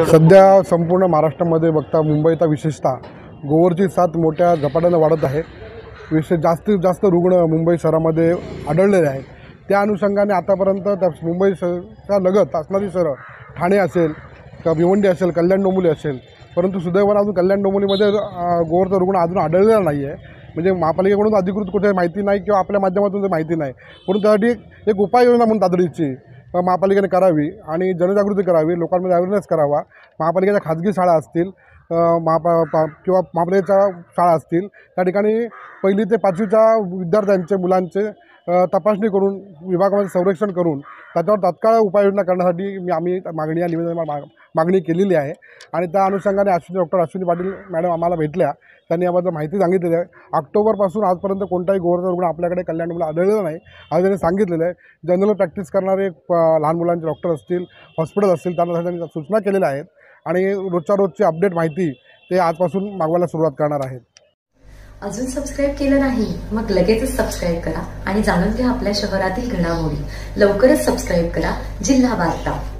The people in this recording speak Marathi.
सध्या संपूर्ण महाराष्ट्रामध्ये बघता मुंबईचा विशेषतः गोवरची साथ मोठ्या झपाट्याने वाढत आहे। जास्तीत जास्त रुग्ण मुंबई शहरामध्ये आढळलेले आहेत। त्या अनुषंगाने आतापर्यंत मुंबईच्या लगत असणारी शहरं ठाणे असेल का भिवंडी असेल कल्याण डोंबिवली असेल, परंतु सुदैवाने अजून कल्याण डोंबिवलीमध्ये गोवरचा रुग्ण अजून आढळलेला नाही आहे। म्हणजे महापालिकेकडून अधिकृत कुठे माहिती नाही किंवा आपल्या माध्यमातून ते माहिती नाही, परंतु त्यासाठी एक उपाययोजना म्हणून तातडीची महापालिकेने करावी आणि जनजागृती करावी, लोकांमध्ये अवेअरनेस करावा। महापालिकेच्या खाजगी शाळा असतील किंवा महापालिकेच्या शाळा असतील त्या ठिकाणी 1ली ते 5वीच्या विद्यार्थ्यांचे मुलांचे तपासणी करून विभागामध्ये संरक्षण करून त्याच्यावर तात्काळ उपाययोजना करण्यासाठी आम्ही मागणी या निवेदनात मागणी केलेली आहे। आणि त्या अनुषंगाने डॉक्टर अश्विनी पाटील मॅडम आम्हाला भेटल्या, त्यांनी याबद्दल माहिती सांगितलेली आहे। ऑक्टोबरपासून आजपर्यंत कोणताही गोवरचा रुग्ण आपल्याकडे कल्याण डोंबिवलीला आढळलेला नाही असं त्यांनी सांगितलेलं आहे। जनरल प्रॅक्टिस करणारे लहान मुलांचे डॉक्टर असतील, हॉस्पिटल असतील, त्यांनी सूचना केलेल्या आहेत आणि रोजच्या रोजची अपडेट माहिती ते आजपासून मागवायला सुरुवात करणार आहेत। अजून सबस्क्राईब केलं नाही मग लगेचच सबस्क्राईब करा आणि जाणून घ्या आपल्या शहरातील घडामोडी। लवकरच सबस्क्राईब करा जिल्हा वार्ता।